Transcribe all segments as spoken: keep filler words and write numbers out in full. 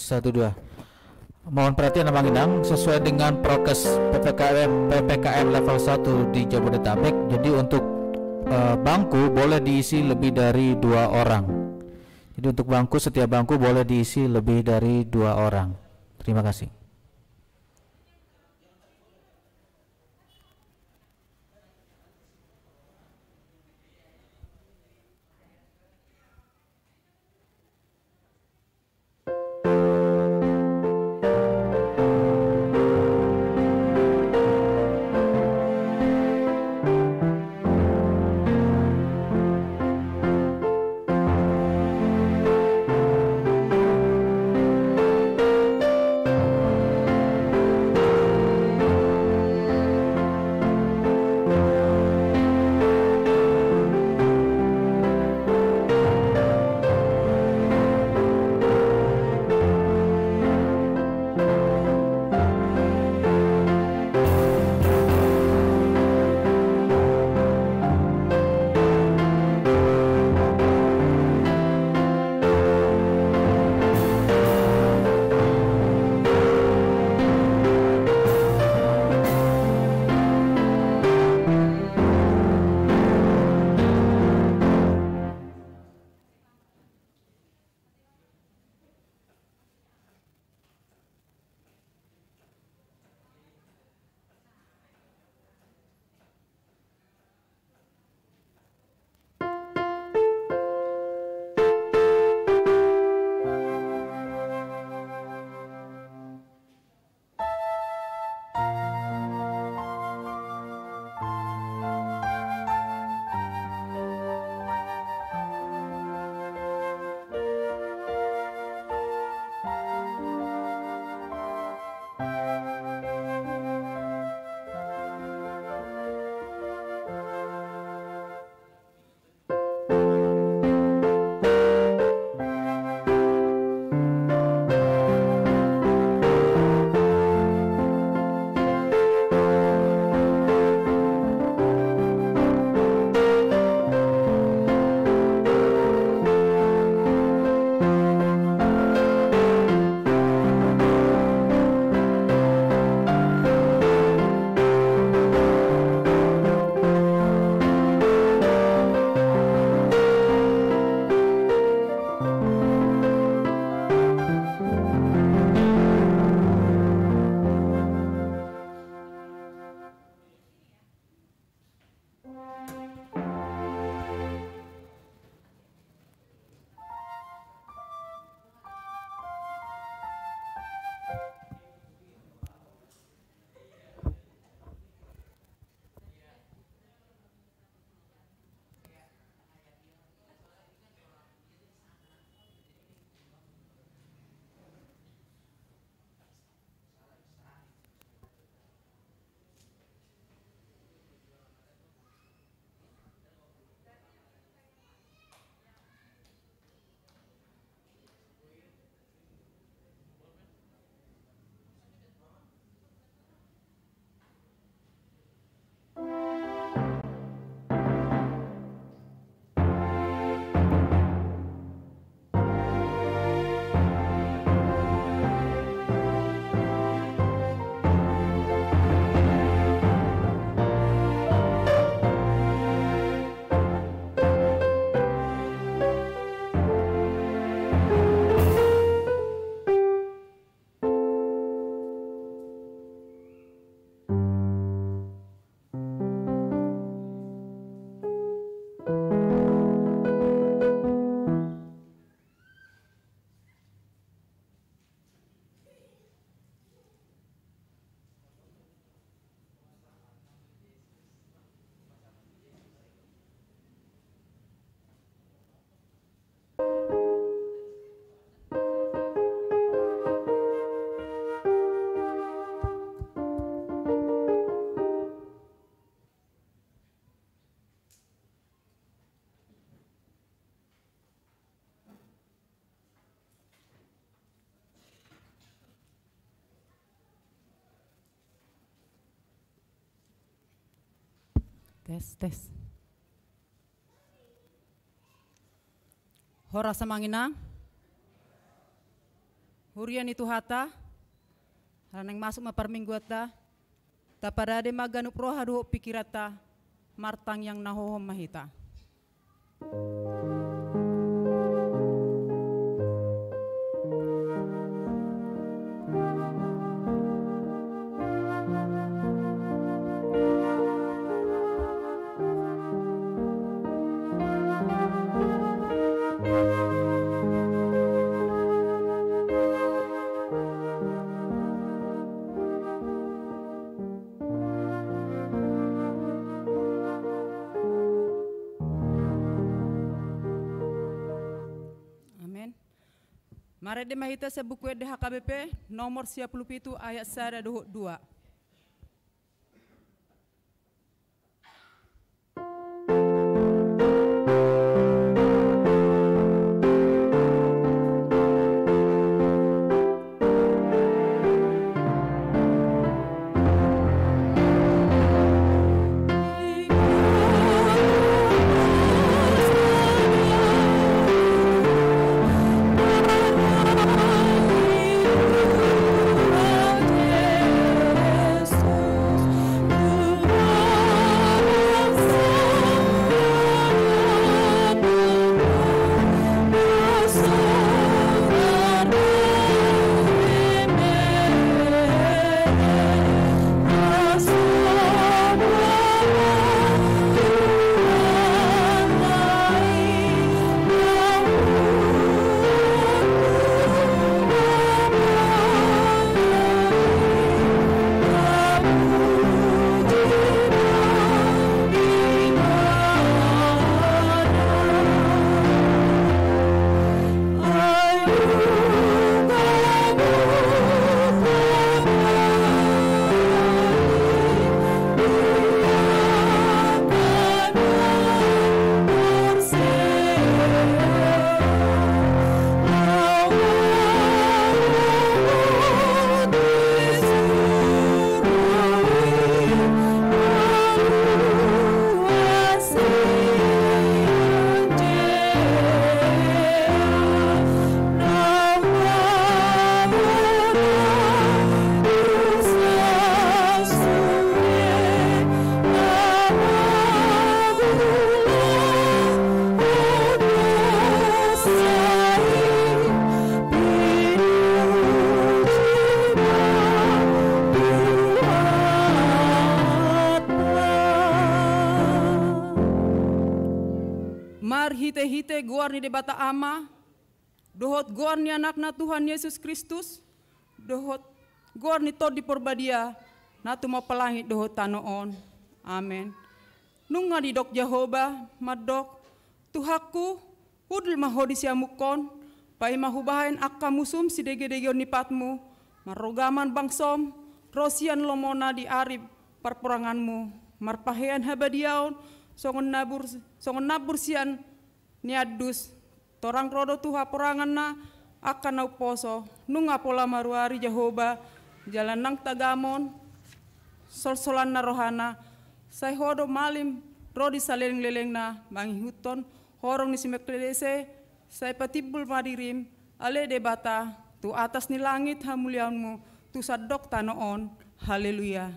satu dua. Mohon perhatian Abang Inang, sesuai dengan prokes P P K M P P K M level satu di Jabodetabek. Jadi untuk uh, bangku boleh diisi lebih dari dua orang. Jadi untuk bangku, setiap bangku boleh diisi lebih dari dua orang. Terima kasih. Tes, tes. Hora Samanginang. hurian itu hata, halang masuk maparmingguata, taparade maganu proha duho pikirata, martang yang nahohom mahita. Mari de mahita sa buku de H K B P nomor tiga puluh tujuh ayat sada dua. Hite-hite guar ni debata ama, dohot guar ni anakna Tuhan Yesus Kristus, dohot guar ni tod di porbadia, natu mau pelangit dohot tanoon. Amen. Nunga di dok Jehovah, madok, Tuhaku, udul mahodi siamukon, pai mahubahain akka musum si dege-dege nipatmu, marogaman bangsom, rosian lomona di arib perperanganmu, marpahean habadiaon, songon nabur, songon nabur sian, niadus torang rodo tuha porangan na akan nau poso nunga pola maruari Jehovah jalan nang tagamon sol-solan na rohana say hodo malim rodi saleng-leleng na mangi huton horong ni simeklese say patibul madirim ale debata tu atas ni langit hamulianmu tu sadok tanoon. Haleluya.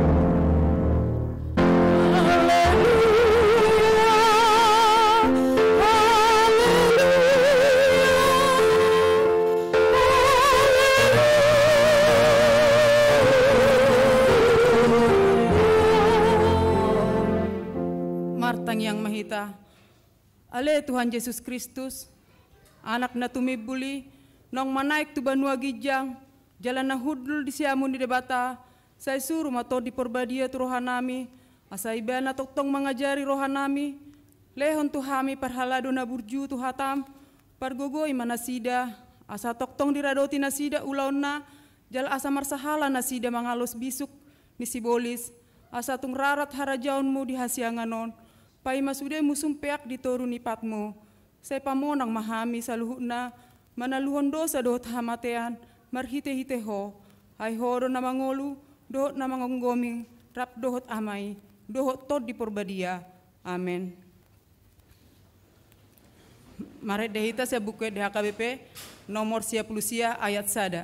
Martang yang mahita, ale Tuhan Yesus Kristus, anak na tumibuli, nong manaik tu banua gijang, jalan na hudul di siamun di debata, say suruh mato di porbadia tu rohanami, asa ibana toktong mengajari rohanami, lehon tu hami parhalado na burju tu hatam, pargogoy manasida, asa toktong diradoti nasida ulaon na, jala asa marsahala nasida mangalos bisuk ni sibolis, asa tung rarat harajaunmu di hasianganon, pai masude musum peak di toru nipatmu, say pamonang mahami sa luhuna, manaluhon dosa dohot hamatean, marhite-hite ho, ay horo na mangolu, dohot na mangonggoming, rap dohot amay, dohot tod di porbadia. Amen. Mari dehita saya buku D H K B P nomor sia puluh sia ayat sada.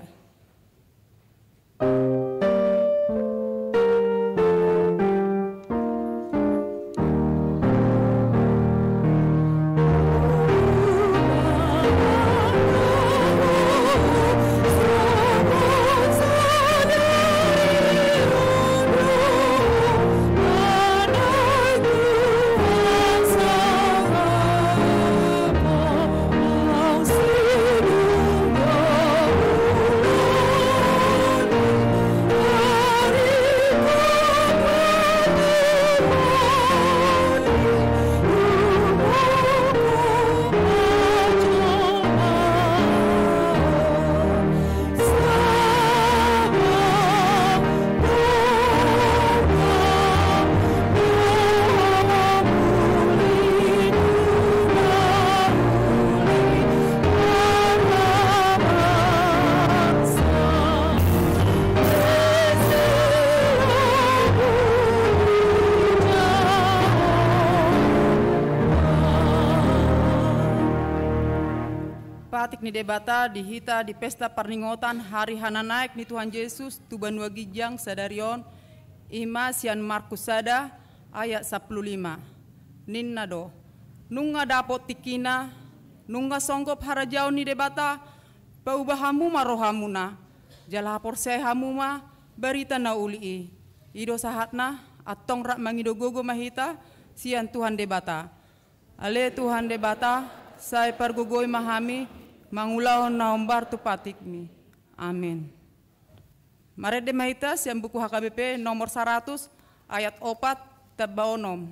Patik ni debata dihita di pesta perninggotan hari hana naik ni Tuhan Yesus tuban wagijang sadarion ima sian Markus sada ayat sepuluh lima. Ninna do nunga dapot tikina nunga songgop harajau ni debata paubahamu marohamuna jalapor sehamuma berita na uli ido sahatna atong rak mangido gogo mahita sian Tuhan debata ale Tuhan debata saya pergogoi mahami mangulahon na ombar tu patikmi. Amin. Mari de mahitas yang buku H K B P nomor seratus ayat opat tabaonom.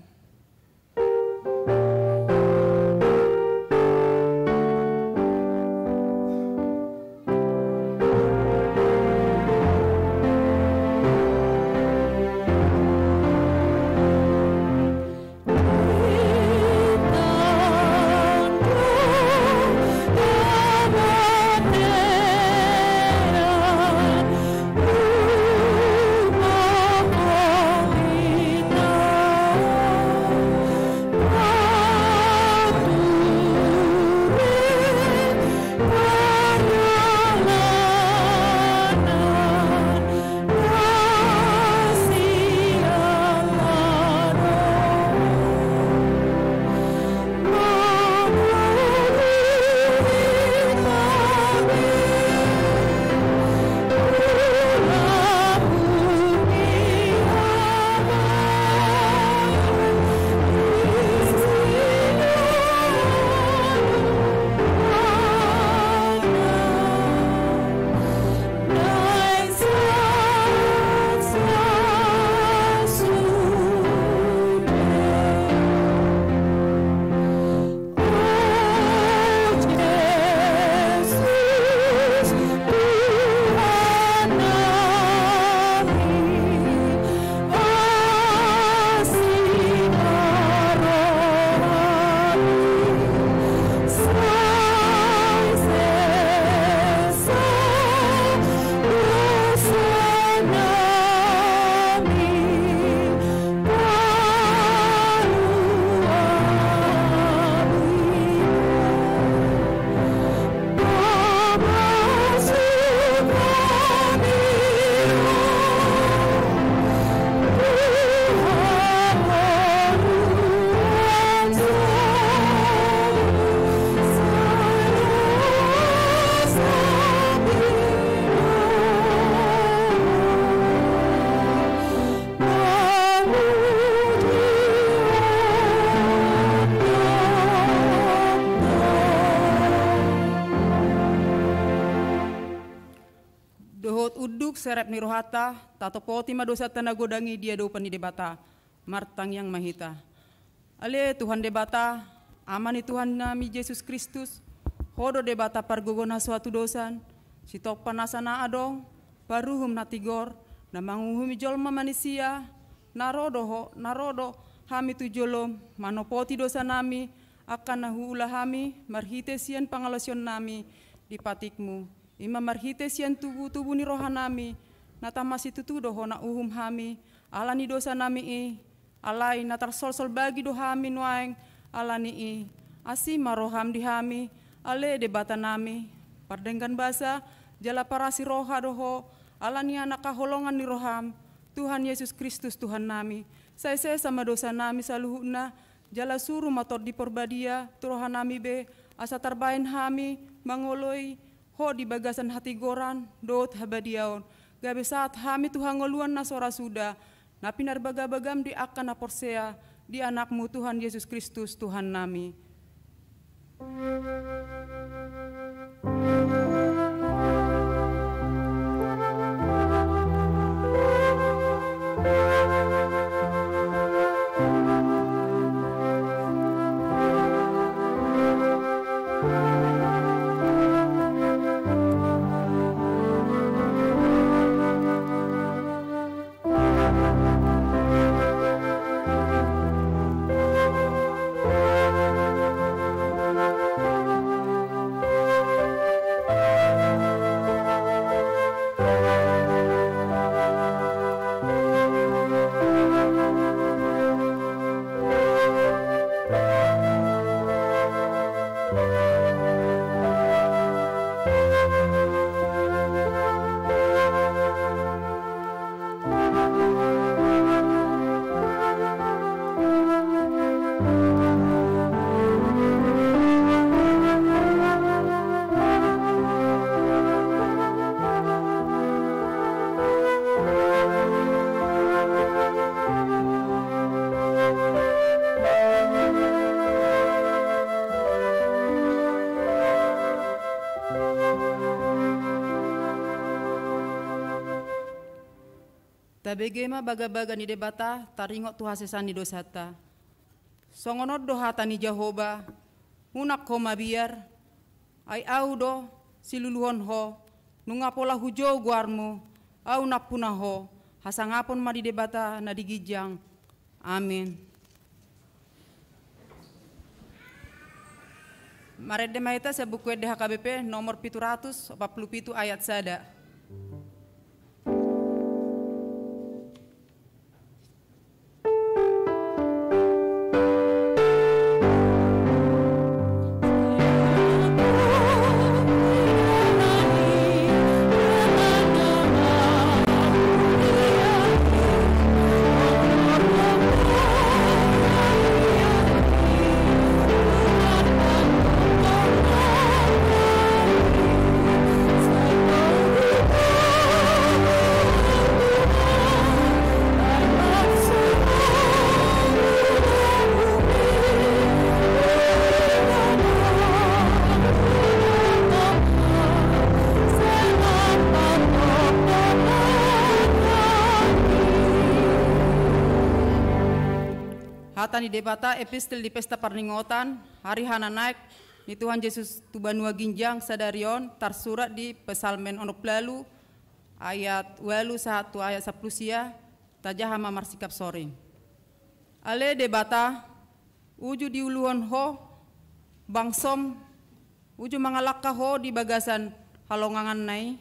Serep ni rohata tato poti madosa tana godangi dia do pani debata martang yang mahita ale Tuhan debata amani Tuhan nami Yesus Kristus hodo debata pargogona suatu dosan si tok panasana adong paruhum natigor na manguhumi jolma manusia narodo ho narodo hami tu jolom manopoti dosa nami akan nahuula hami marhite sian pangalasion nami di patikmu ima marhite sian tubuh-tubuh ni rohanami natamasi tutu doho na uhum hami alani dosa nami i alai natar sol-sol bagi do hami nuaeng alani i Asi maroham dihami, ale debata nami, pardengkan basa, jala parasi roha doho, alani anak kaholongan ni roham, Tuhan Yesus Kristus Tuhan nami. Saya saya sama dosa nami saluhuna, jala suruh mator di porbadia, turohan nami be, asa tarbain hami, mangoloi, ho di bagasan hati goran, dot habadiaon. Gabe saat hami Tuhan ngoluan nasora sudah, napi narbaga-bagam di akan aporsea, di anakmu Tuhan Yesus Kristus Tuhan nami. Tabegema baga-baga ni debata taringot tu hasesan ni dosata. Songonot dohata ni Jehovah, hunak ko mabiar, ay au do siluluhon ho, nungapola hujo guarmo, au napuna ho, hasangapon ma di debata na digijang. Amin. Maret demaita sa buku D H K B P nomor tujuh ratus empat puluh tujuh ayat sada. Tani debata epistel di pesta perninggotan hari hana naik ni Tuhan Yesus tubanua ginjang sadarion tarsurat di pesalmen onok lalu ayat walu satu ayat sepuluh sia tajahama marsikap soring. Ale debata uju diuluhon ho bangsom uju mangalakka ho di bagasan halongangan nai.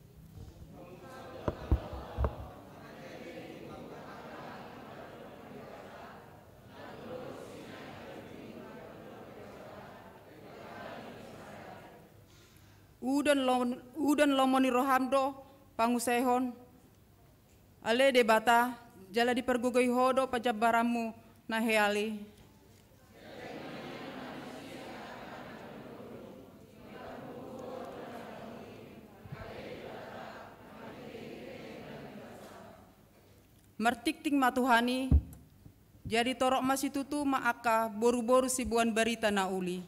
Udan lom, udan lomoni rohamdo pangusehon ale debata jala dipergugoi hodo pajabaramu na heali. Mertikting matuhani jadi torok masitutu maaka boru-boru sibuan berita na uli.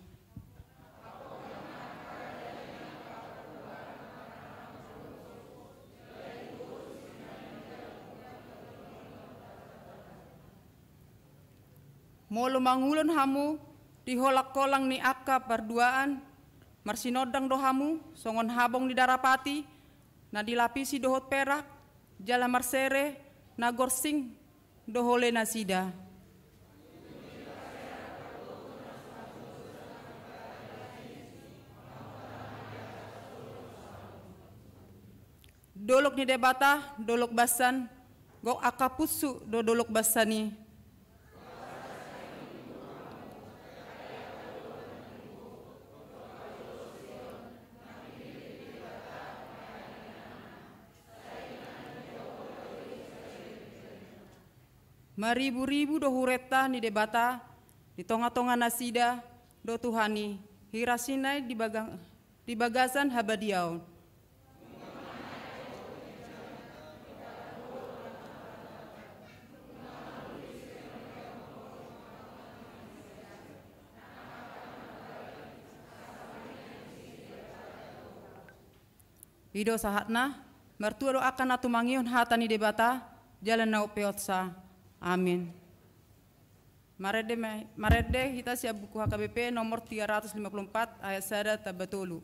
Molo mangulon hamu diholak kolang ni akka perduaan marsinodang dohamu songon habong di darapati na dilapisi dohot perak jala marsere na gorsing dohole nasida. Dolok ni debata dolok basan go akapusu do dolok basani. Maribu-ribu do hureta ni debata, di tonga-tonga nasida, do Tuhani, hirasinai di, bagang, di bagasan habadiaun. Ido sahatna, mertua doakan atu mangion hatani debata, jalan nau peotsa. Amin. Marede, marede kita siap buku H K B P nomor tiga ratus lima puluh empat ayat sada tabatulu.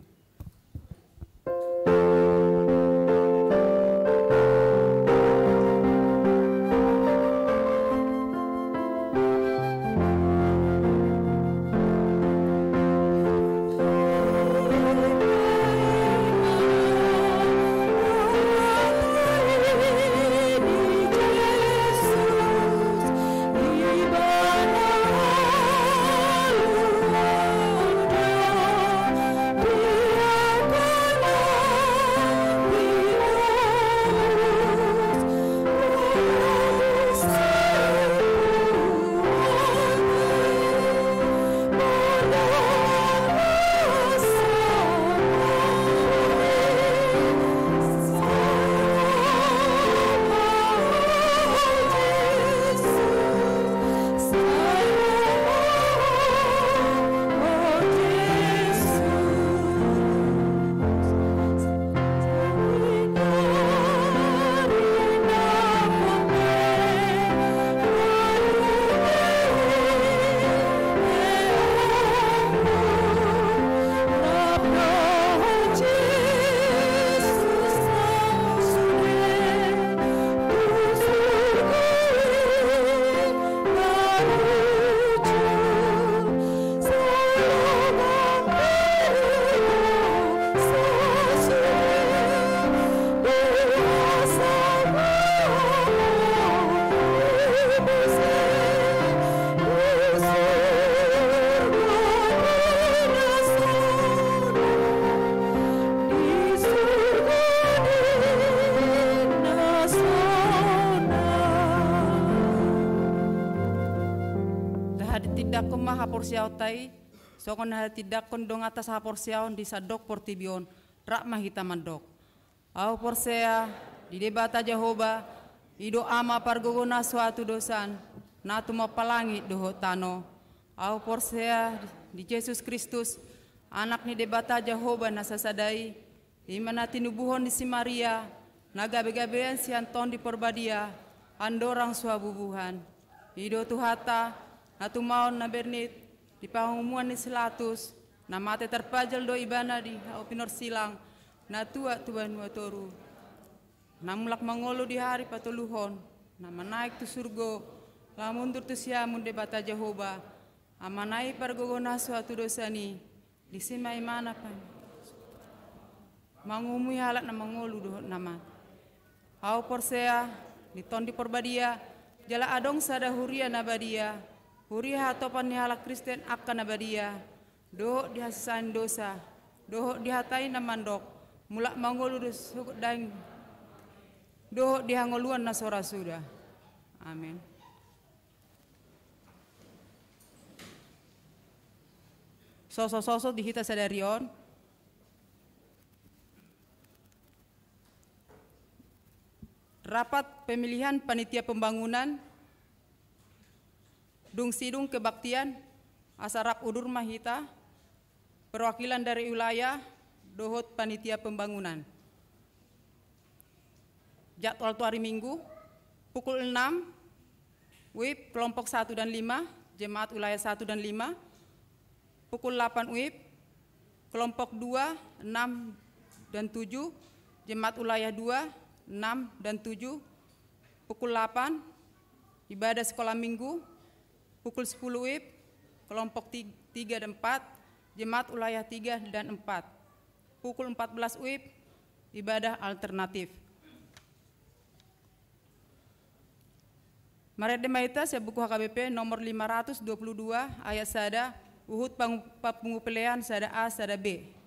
Porsiau tai sokon hal tidak kondong atas ha porsiau di sadok portibion rak mahita mandok au porsea di debata Jehovah ido ama pargogona suatu dosan natu mapalangi doho tano au porsea di Yesus Kristus anak ni debata Jehovah nasasadai imana tinubuhon di si Maria nagabe-gabean si Anton di Porbadia andorang suabubuhan ido tuhata natu maon na bernit di pangumuan ni selatus na mate terpajal do ibana di opinor silang na tua tuan watoru na mulak mangolo di hari patuluhon na manaik tu surgo la mundur tu siamun debata Jehovah amanai pargogona suatu dosani di sima imana pan mangumui halak na mangolu do nama au porsea di ton di Porbadia jala adong sada huria nabadia Huria topan ni halak Kristen akan nabadia, doh dihasain dosa, doh dihatai namandok, mulak mangolu sukut daing, doh dihangoluan nasora sudah, amin. Sosok-sosok dihita sadarion, rapat pemilihan panitia pembangunan. Dung sidung kebaktian asarap udur mahita perwakilan dari wilayah dohot panitia pembangunan jadwal tu hari Minggu pukul enam W I P kelompok satu dan lima jemaat wilayah satu dan lima pukul delapan W I P kelompok dua, enam dan tujuh jemaat wilayah dua, enam dan tujuh pukul delapan ibadah sekolah minggu pukul sepuluh W I P, kelompok tiga dan empat, jemaat wilayah tiga dan empat. Pukul empat belas W I P, ibadah alternatif. Marede Maita saya buku H K B P nomor lima ratus dua puluh dua ayat sada, Uhud pengupelean sada A, sada B.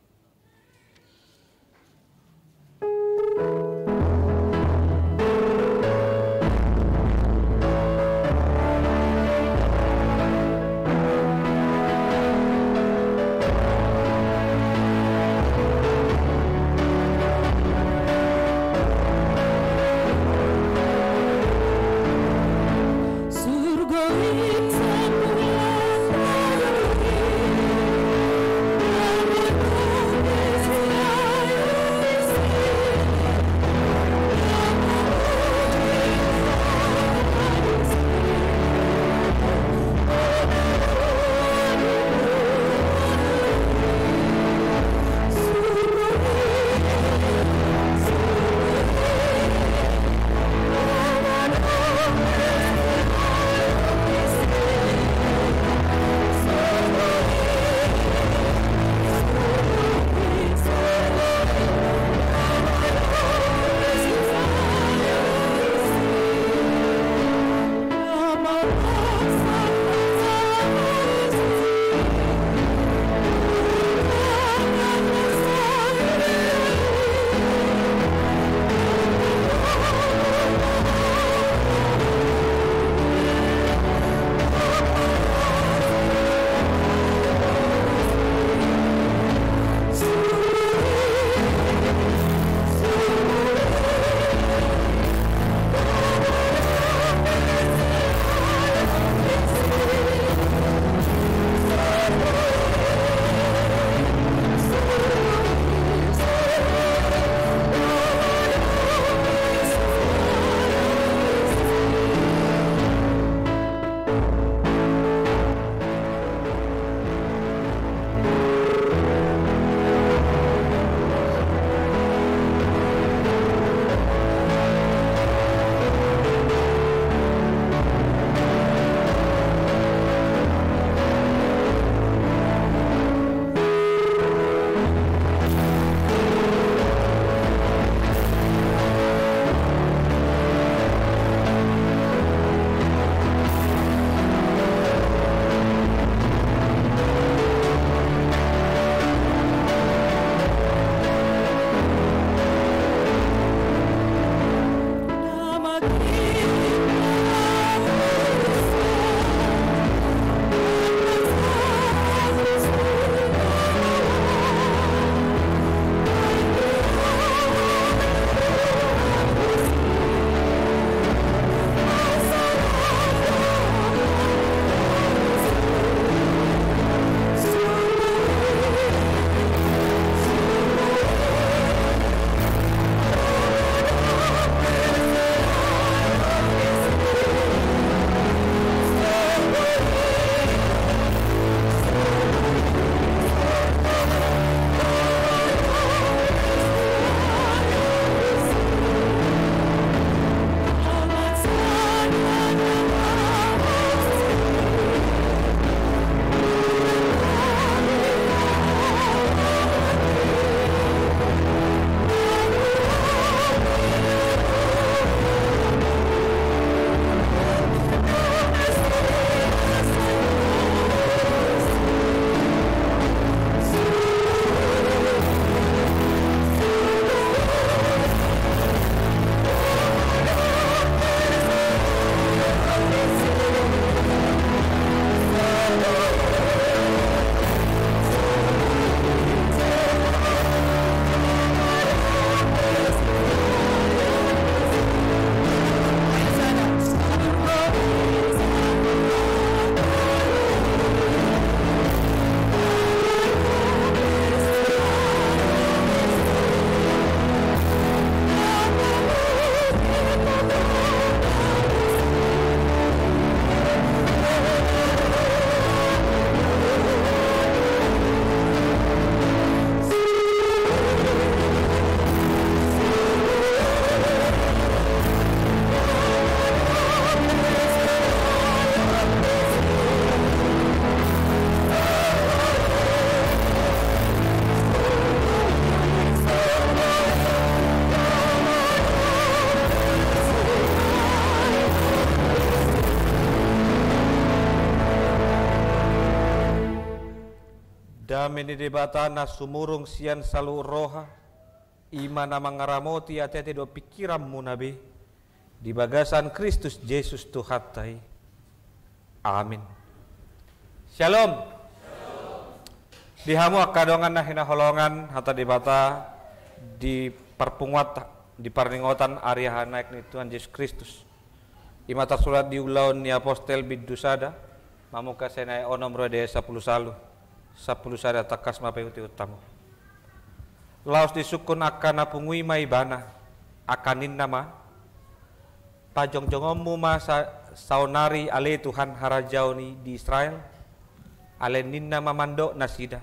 Namin di debata na sumurung sian salu roha ima na mangaramoti ati-ati do pikiranmu nabi di bagasan Kristus Yesus Tuhatai. Amin. Shalom. Dihamu akadongan na hinaholongan hata debata di perpunguat di parningotan Arya naik ni Tuhan Yesus Kristus. Ima tersurat di ulaun ni apostel bidusada mamuka senai onom rode sepuluh salu sepuluh sada takas mapeuti utamu. Laos disukun akan apungui maibana akanin nama pajong jongommu masa saunari ale Tuhan harajauni di Israel ale ninna mamando nasida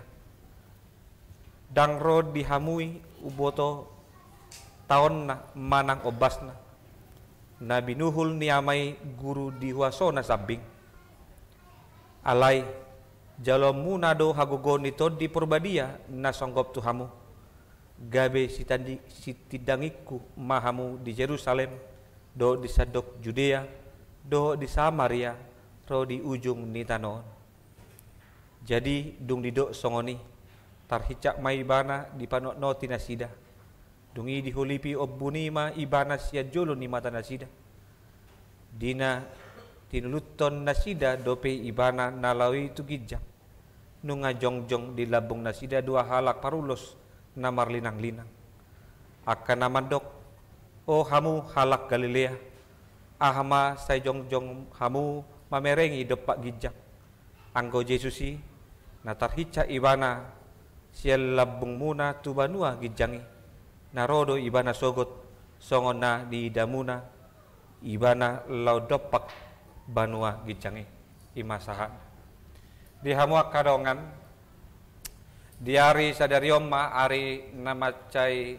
dang rod dihamui uboto taon na manang obasna na binuhul niamai guru diwasona sabing alai jalom munado hagogon ito di Purbadia na songgop tuhamu gabe sitandi sitidangiku mahamu di Yerusalem do di sadok Judea do di Samaria ro di ujung nitanon. Jadi dung didok songoni tarhicak maibana di panok no tinasida dungi dihulipi obbunima ibana sia jolo ni mata nasida dina tinuluton nasida dope ibana nalawi tu gijang nunga jongjong di labung nasida dua halak parulos namar linang-linang akan namandok oh hamu halak Galilea ahama say jongjong hamu mamerengi dopak gijang anggo Jesusi natarhica ibana sial labung muna tu banua gijangi narodo ibana sogot songona di damuna ibana lau dopak banua gijangi imasahan di hamu kadongan di hari sadarioma hari namacai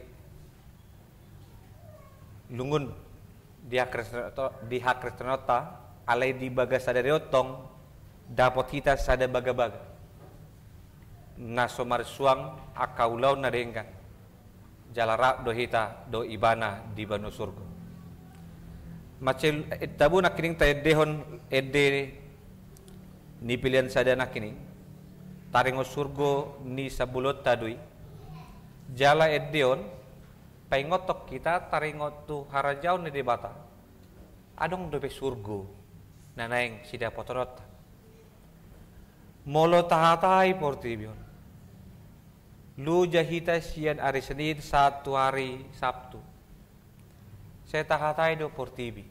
lungun di di hakrestenota alai di baga sadariotong dapat kita sada baga-baga na somar suang akaulau na dengkan jalara do hita do ibana di banu surga macel tabu nak kining tedehon ede ni pilihan sadana kining taringo surgo ni sabulot tadui jala edeon paingotok kita taringo tu harajau ni debata adong dobe surgo nanaeng sida potorot molo tahatai portibion lu jahita sian hari Senin satu hari Sabtu saya tahatai do portibi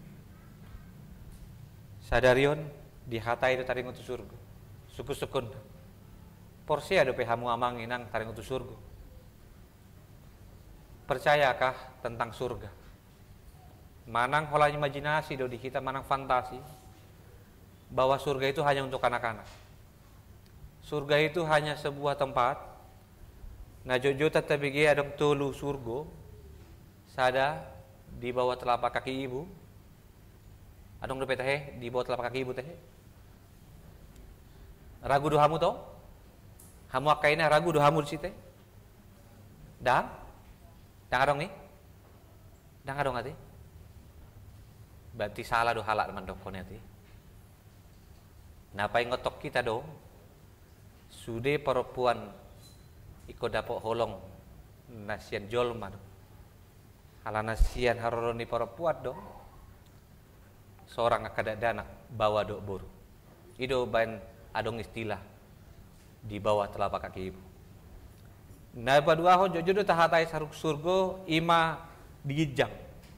sadarion dihatai do taringo tu surgo suku-sukun porsi ada pehamu amang inang taring utus surga. Percayakah tentang surga? Manang hola imajinasi do di kita manang fantasi bahwa surga itu hanya untuk anak-anak. Surga itu hanya sebuah tempat. Nah jojo tatabigi adong tulu surgo sada di bawah telapak kaki ibu. Adong do teh di bawah telapak kaki ibu teh. Ragu do hamu to? Hamu akaina ragu do hamu site. Dang? Dang adong ni? Dang adong ati? Berarti salah do halak mandokone ati. Napa ngotok kita do? Sude perempuan iko dapok holong nasian jolma do. Hala nasian haroroni perempuan do. Seorang akadak danak bawa do buru. Ido bain adong istilah di bawah telapak kaki ibu. Nah padua ho jojo tahatai saruk surgo ima digijang.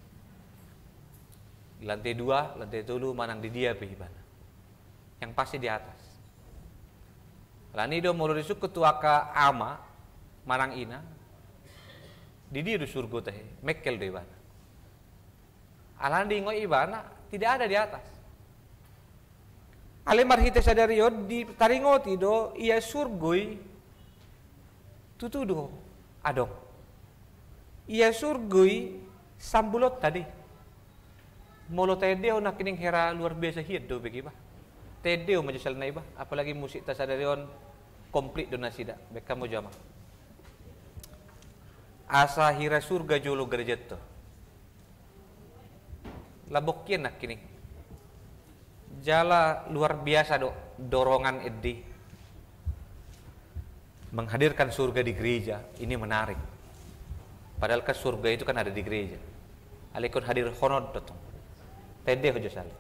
Lantai dua, lantai tulu manang di dia pihibana. Yang pasti di atas. Lani do mulu disuk ketuaka ama manang ina. Di dia do surgo teh mekel do ibana. Alan di ngo ibana tidak ada di atas. Ale marhite sadariod di taringoti do ia surgoi tutudo adong. Ia surgoi sambulot tadi. Molo tedeo nak kining hera luar biasa hiat do begi ba. Tedeo majasal na iba apalagi musik ta sadarion komplit do nasida beka mo jama. Asa hira surga jolo gerjet to. Labokien nak kining. Jala luar biasa do dorongan eddi menghadirkan surga di gereja ini menarik. Padahal kan surga itu kan ada di gereja. Alekon hadir honor dotong. Tede hojo sale.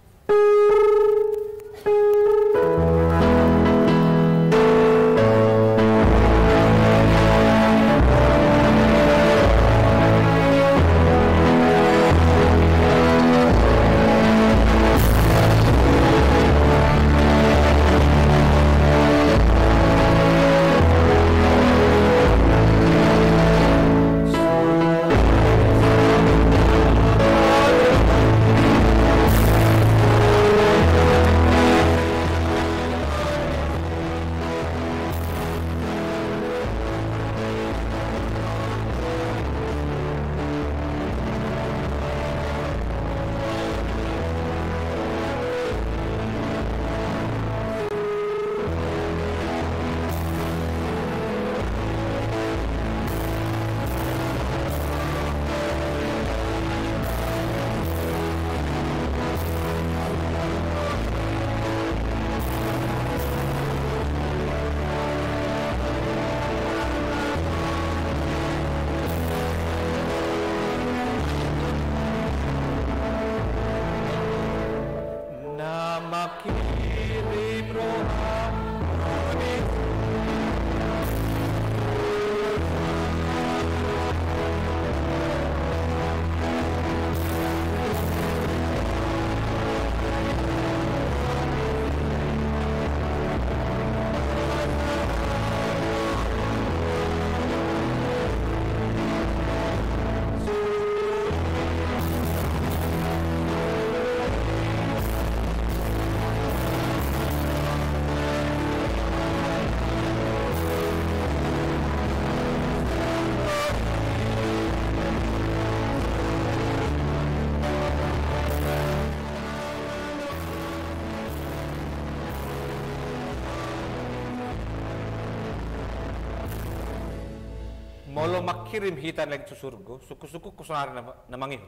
Molo makirim hitan lagi tu surgo, suku-suku kusunar na mangiho.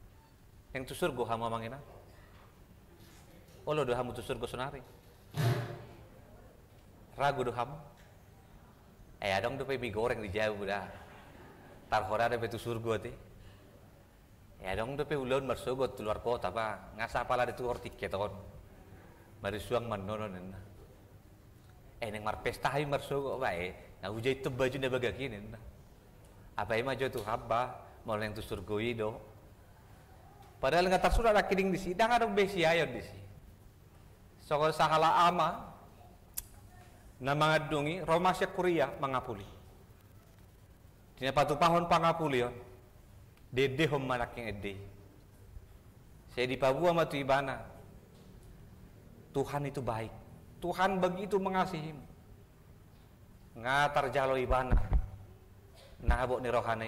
Yang tu surgo hama mangina. Olo do hamu tu surgo sonari. Ragu do hamu. Eh adong do pe bigoreng di jauh dah. Tar hora de pe tu surgo ti. Eh adong do pe ulon marsogo tu luar kota ba. Ngasa pala de tu hor tiket on. Mari suang manono nena. Eh neng mar pesta hai marsogo ba eh. Ngahujai tu baju ne bagakini nena. Apa yang maju tu haba, mau yang tu surga itu. Padahal nggak tersurat kiring di sini, dah ada besi ayon di sini. Soal sahala ama, nama ngadungi Romasya Korea mangapuli. Tina patu pahon pangapuli on, dede hom malaking ede. Saya di Papua matu ibana. Tuhan itu baik, Tuhan begitu mengasihimu. Ngatar jalo ibana. Nahabok ni rohanay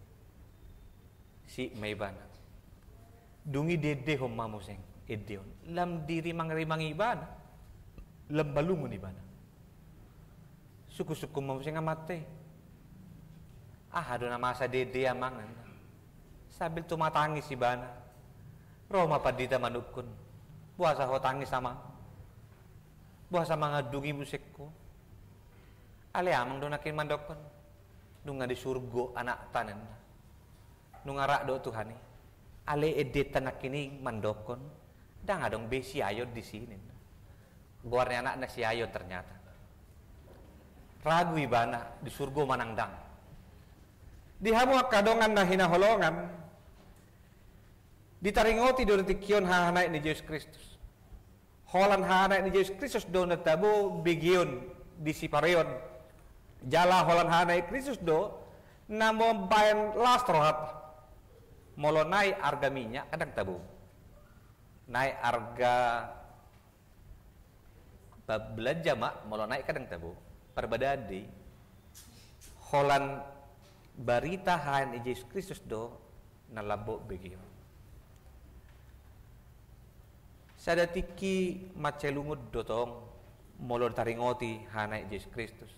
si maybana dungi dede hom mamuseng edion lam diri mangrimang ibana lam balungun ibana suku-suku mamuseng amate ah ado na masa dede amangan sabil tumatangis ibana Roma padita manukun buasa ho tangis sama buasa mga dungi musikko ale amang donakin mandokon nunga di surgo anak tanen nunga rak do Tuhan ni ale edit tanak kini mandokon dah ngadong besi ayod di sini buarnya anak nasi ayod ternyata ragu ibana di surgo manangdang di hamu kadongan na hinaholongan ditaringoti do tikion hahanay ni Yesus Kristus holan hahanay ni Yesus Kristus do natabo bigion di sipareon jala holan hanai Kristus do namo bayan lastro hat molo naik harga minyak kadang tabu naik harga belanja mak molo naik kadang tabu perbedaan holan barita han Yesus Kristus do nalabo begio sadatiki macelungud dotong molo taringoti hanai Yesus Kristus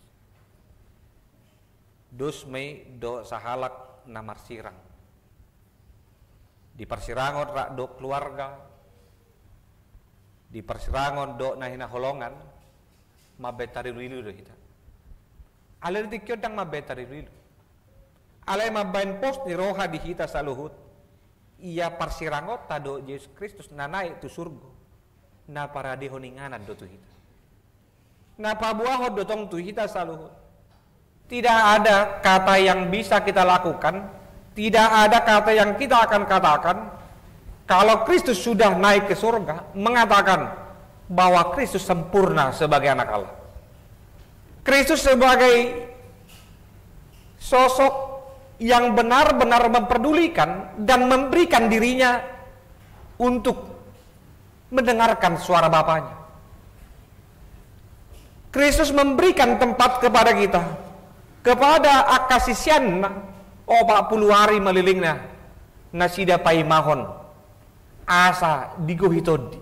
dos Mei do sahalak na marsirang di persirangon rak do keluarga di persirangon do na hinaholongan mabetari luilu do kita Alay tikyo dang mabeta rililo. Alay mabain pos ni roha di hita sa luhut. Ia parsirangot tado Yesus Kristus nanay tu surgo. Na para di honinganan do tu hita. Na pabuahod do tong tu hita sa luhut. Tidak ada kata yang bisa kita lakukan, tidak ada kata yang kita akan katakan kalau Kristus sudah naik ke surga mengatakan bahwa Kristus sempurna sebagai anak Allah. Kristus sebagai sosok yang benar-benar memperdulikan dan memberikan dirinya untuk mendengarkan suara Bapanya. Kristus memberikan tempat kepada kita, kepada akasisian opak puluh hari melilingna nasida paimahon asa digohitodi.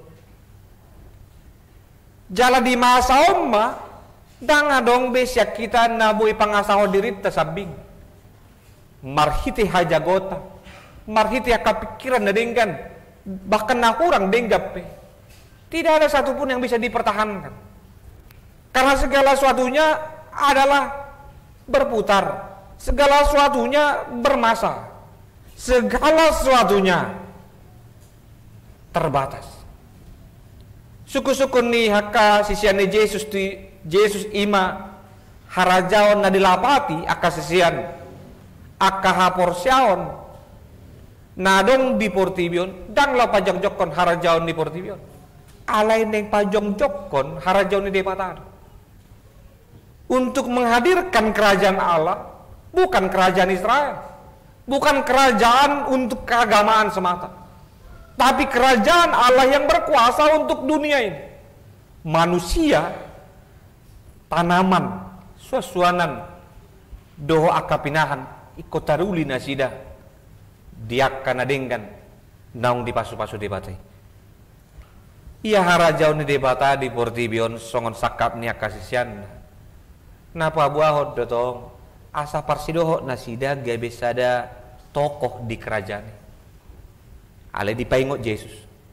Jala di masa omma danga dong besyak kita nabui pangasaho dirit tasabing. Marhiti hajagota, marhiti akapikiran na denggan, bahkan nakurang denggap. Tidak ada satupun yang bisa dipertahankan. Karena segala sesuatunya adalah berputar, segala sesuatunya bermasa, segala sesuatunya terbatas. Suku-suku ni haka sisian ni Yesus ti Yesus ima harajaon na dilapati aka sisian aka haporsyaon nadong di portibion dang la pajongjokon harajaon di portibion alay neng pajongjokon harajaon ni depatan untuk menghadirkan kerajaan Allah, bukan kerajaan Israel, bukan kerajaan untuk keagamaan semata, tapi kerajaan Allah yang berkuasa untuk dunia ini. Manusia, tanaman, suasuanan, doho akapinahan, ikotaruli nasida, diak kanadenggan, naung dipasu-pasu debatai. Ia harajaw ni debata di portibion songon sakap ni akasisyan. Napa buahot dotong asa parsidoho nasida gabe sada tokoh di kerajaan. Ale dipaingot Yesus.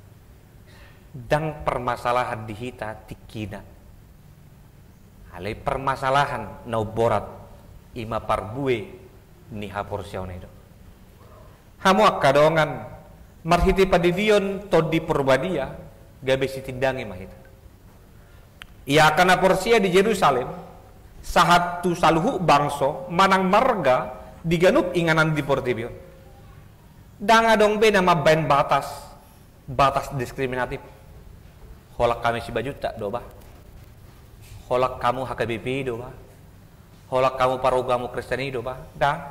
Dang permasalahan di hita tikina. Ale permasalahan nau borat ima parbue ni haporsyaon itu. Hamu kadongan marhiti padidion todi perbadia gabe sitindangi mahita. Ia akan porsia di Yerusalem. Sahatu saluhu bangso manang marga diganup inganan di portibio. Danga dong be nama bain batas batas diskriminatif. Holak kami si baju tak doba. Holak kamu H K B P doba. Holak kamu parogamu Kristeni doba. Dan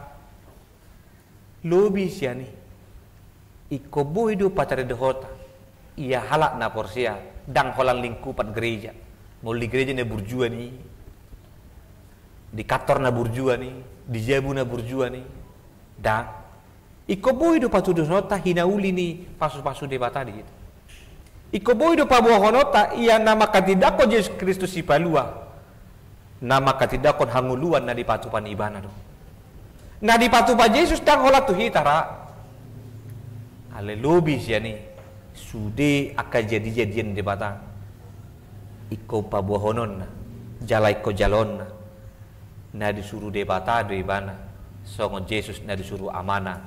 lobi siani. Iko boido pacare dehota. Ia halak na porsia dang holang lingkupan gereja. Mau di gereja ne burjua ni. Di kantor na burjua nih, di jabu na burjua nih, dan iko boy do patu nota hinauli nih pasu-pasu debata di gitu. Iko boy do pabuah nota ia nama katidakon Yesus Kristus si palua, nama katidakon hanguluan na di patupan ibana do. Na di patupan Yesus dang hola tu hitara, alelubi siya nih, sude akan jadi-jadian debata. Iko pabuah honon na, jalai ko jalon na. Na disuruh debata do ibana songon Yesus na disuruh amana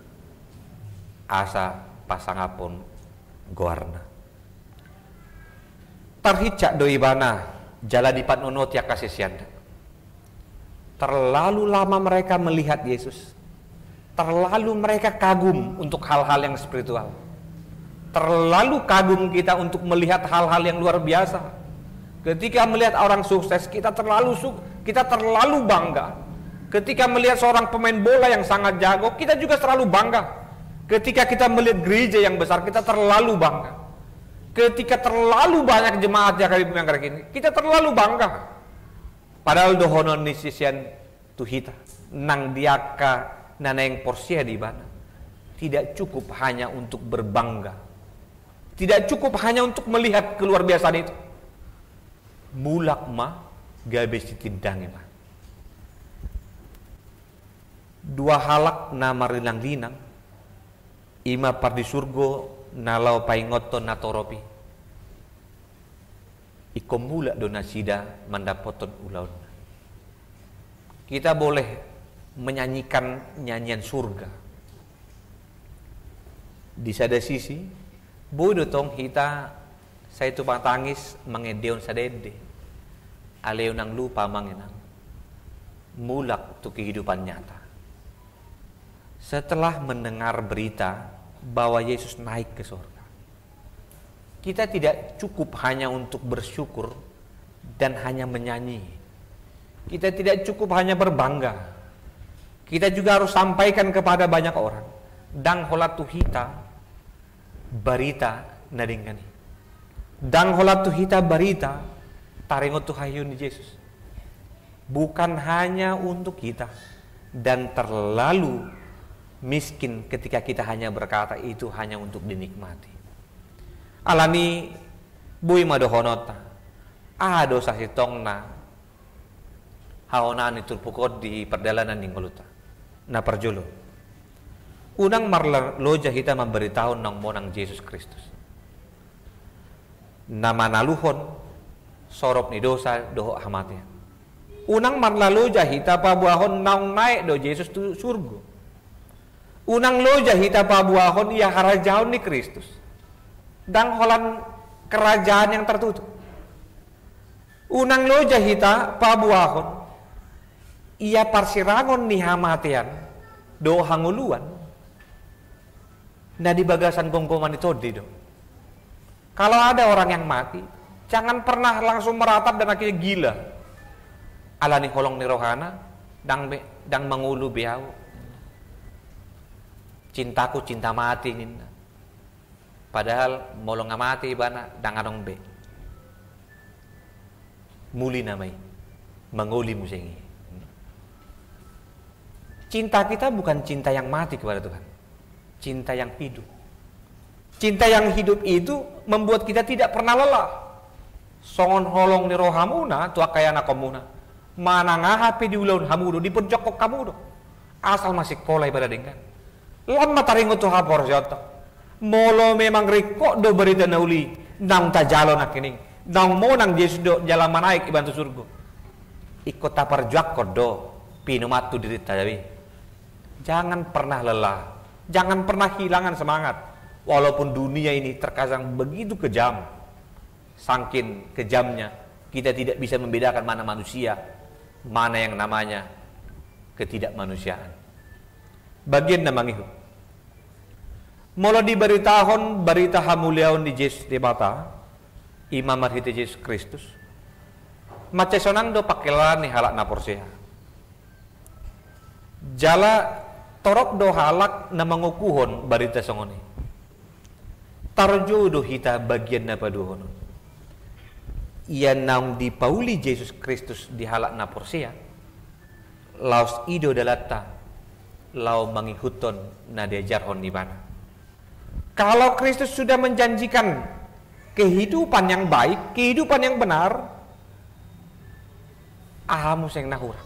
asa pasangapon goarna tarhicak do ibana jala dipat nonot ya kasisianda. Terlalu lama mereka melihat Yesus, terlalu mereka kagum untuk hal-hal yang spiritual, terlalu kagum kita untuk melihat hal-hal yang luar biasa. Ketika melihat orang sukses kita terlalu su kita terlalu bangga. Ketika melihat seorang pemain bola yang sangat jago, kita juga terlalu bangga. Ketika kita melihat gereja yang besar, kita terlalu bangga. Ketika terlalu banyak jemaat yang kami mengangkat ini, kita terlalu bangga. Padahal dohonon nisisian tuhita, nang diaka naneng porsia di mana. Tidak cukup hanya untuk berbangga. Tidak cukup hanya untuk melihat keluar biasaan itu. Mulak ma gabe sitindangi ma. Dua halak na marilang-linang ima pardi surgo nalau paingoton natoropi. Iko mula do nasida mandapoton ulaun. kita boleh menyanyikan nyanyian surga. Di sada sisi, bodo tong kita saya tu tangis mengedeon sadede. Aleo nang lupa mangenang. Mulak tu kehidupan nyata. Setelah mendengar berita bahwa Yesus naik ke surga, kita tidak cukup hanya untuk bersyukur dan hanya menyanyi. Kita tidak cukup hanya berbangga. Kita juga harus sampaikan kepada banyak orang. Dang holatu hita barita nadingani. Dang holatu hita barita taringot tu hayun Yesus. Bukan hanya untuk kita, dan terlalu miskin ketika kita hanya berkata itu hanya untuk dinikmati. Alani bui madohonota ado sasitongna haonan itu pukot di perjalanan ninggoluta na perjolo unang marla loja kita memberitahu nang monang Yesus Kristus nama naluhon sorop ni dosa doho hamatnya unang marla loja hita pabuahon nang naik do Yesus tu surga unang loja hita pabuahon ia harajaon ni Kristus dan holan kerajaan yang tertutup. Unang loja hita pabuahon ia parsirangon ni hamatian do hanguluan na di bagasan gonggongan itu do. Kalau ada orang yang mati, jangan pernah langsung meratap dan akhirnya gila. Ala ni holong ni rohana dang be, dang mangulu biau. Cintaku cinta mati ninna. Padahal molong amati ibana dangarong be. Muli namai menguli musengi. Cinta kita bukan cinta yang mati kepada Tuhan. Cinta yang hidup. Cinta yang hidup itu membuat kita tidak pernah lelah. Songon holong ni rohamuna tu akayana komuna. Mana ngahapi di ulaun hamudo di penjokok kamudo. Asal masih kolai pada dengan. Lama taringo tu hapor jota. Molo memang riko do berita nauli nang tajalo nak kining nang mo nang Yesus do jalan manaik ibantu surga ikut tapar juak kodo pinumatu diri tadawi jangan pernah lelah jangan pernah hilangan semangat walaupun dunia ini terkadang begitu kejam saking kejamnya kita tidak bisa membedakan mana manusia mana yang namanya ketidakmanusiaan bagian namang itu mula diberitahon berita hamuliaon di Yesus di bata imam marhite Yesus Kristus macesonang do pakelan ni halak na porseha jala torok do halak na mangukuhon berita songoni tarjo do hita bagian na paduhon ia naung di pauli Yesus Kristus di halak na porseha laos ido dalata lau mangikuton na diajarhon di bana. Kalau Kristus sudah menjanjikan kehidupan yang baik, kehidupan yang benar, ahamu seng nahura.